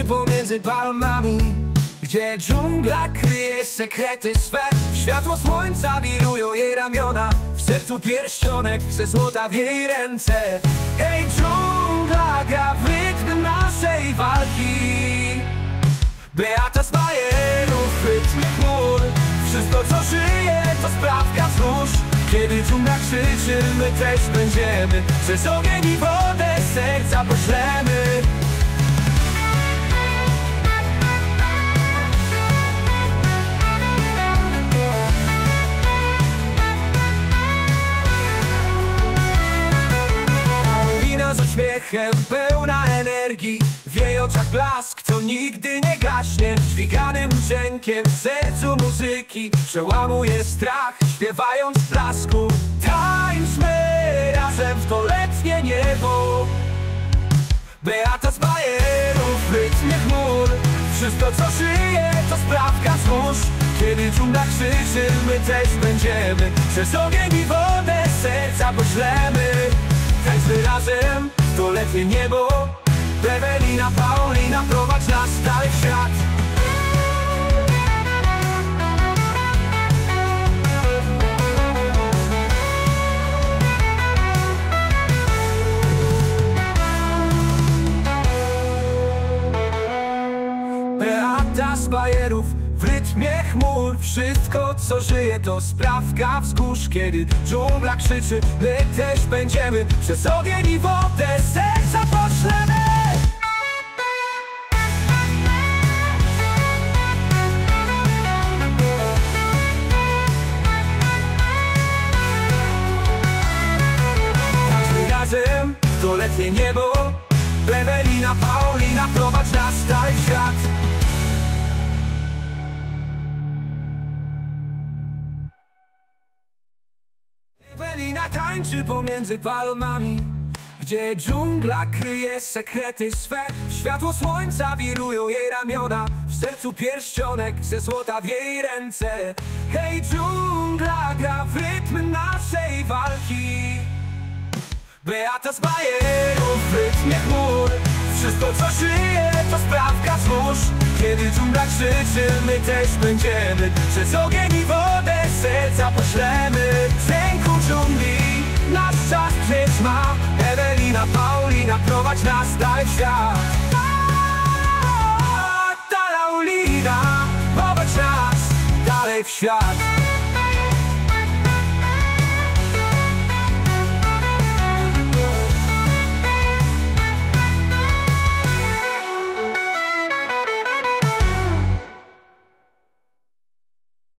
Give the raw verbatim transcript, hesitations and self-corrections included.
tańczy pomiędzy palmami, gdzie dżungla kryje sekrety swe. Światło słońca wirują jej ramiona, w sercu pierścionek ze złota w jej ręce. Hej, dżungla gra w rytm naszej walki. Beata z bajerów, w rytmie chmur. Wszystko co żyje to sprawka wzrusz. Kiedy dżungla krzyczy, my też będziemy. Przez ogień i wodę serca poślemy. Wina z uśmiechem, pełna energii. W jej oczach blask, co nigdy nie gaśnie. Dźwiganym brzękiem w sercu muzyki przełamuje strach, śpiewając w blasku. Tańczmy razem w to letnie niebo. Beata z bajerów, w rytmie chmur. Wszystko co żyje to sprawka złóż. Kiedy dżungla krzyczy, my też będziemy. Przez ogień i wodę serca poślemy. Tańczmy razem w to letnie niebo. Ewelina, Paulina, prowadź nas dalej w świat. Beata z bajerów, w rytmie chmur. Wszystko co żyje to sprawka wzgórz. Kiedy dżungla krzyczy, my też będziemy. Przez ogień i wodę serca poślemy. Razem to letnie niebo. Ewelina, Paulina, prowadź nas dalej w świat. Ewelina tańczy pomiędzy palmami, gdzie dżungla kryje sekrety swe. Światło słońca wirują jej ramiona, w sercu pierścionek ze złota w jej ręce. Hej, dżungla gra w rytm naszej walki. Beata z bajerów, w rytmie chmur. Wszystko co żyje to sprawka złóż. Kiedy dżungla krzyczy, my też będziemy. Przez ogień i wodę serca poślemy. W ręku dżungli nasz czas przecież ma. Ewelina, Paulina, prowadź nas dalej w świat. Ta Laulina, prowadź nas dalej w świat.